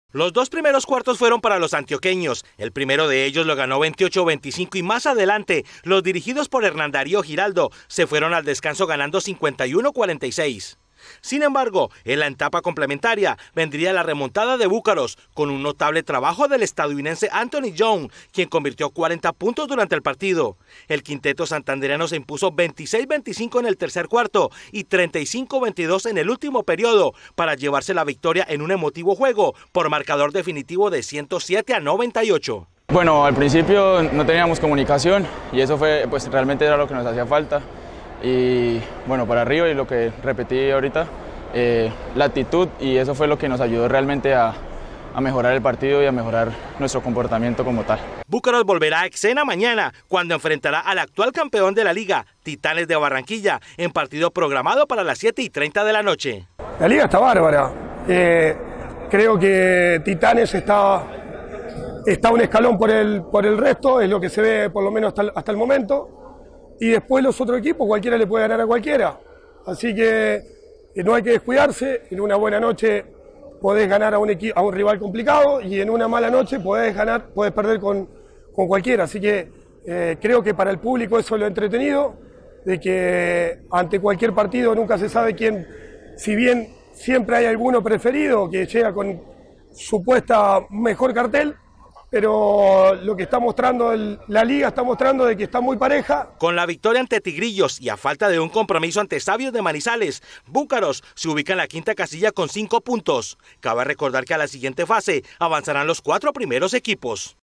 Los dos primeros cuartos fueron para los antioqueños. El primero de ellos lo ganó 28-25 y más adelante los dirigidos por Hernán Darío Giraldo se fueron al descanso ganando 51-46. Sin embargo, en la etapa complementaria vendría la remontada de Búcaros con un notable trabajo del estadounidense Anthony Young, quien convirtió 40 puntos durante el partido. El quinteto santandereano se impuso 26-25 en el tercer cuarto y 35-22 en el último periodo para llevarse la victoria en un emotivo juego por marcador definitivo de 107-98. Bueno, al principio no teníamos comunicación y eso fue, realmente era lo que nos hacía falta. Y bueno, para arriba, y lo que repetí ahorita, la actitud, y eso fue lo que nos ayudó realmente a mejorar el partido y a mejorar nuestro comportamiento como tal. Búcaros volverá a escena mañana cuando enfrentará al actual campeón de la liga, Titanes de Barranquilla, en partido programado para las 7:30 de la noche. La liga está bárbara. Creo que Titanes está un escalón por el resto, es lo que se ve por lo menos hasta el momento. Y después los otros equipos, cualquiera le puede ganar a cualquiera. Así que no hay que descuidarse. En una buena noche podés ganar a un rival complicado y en una mala noche podés perder con cualquiera. Así que creo que para el público eso es lo entretenido, de que ante cualquier partido nunca se sabe quién, si bien siempre hay alguno preferido que llega con supuesta mejor cartel, pero lo que está mostrando la liga está mostrando de que está muy pareja. Con la victoria ante Tigrillos y a falta de un compromiso ante Sabios de Manizales, Búcaros se ubica en la quinta casilla con 5 puntos. Cabe recordar que a la siguiente fase avanzarán los 4 primeros equipos.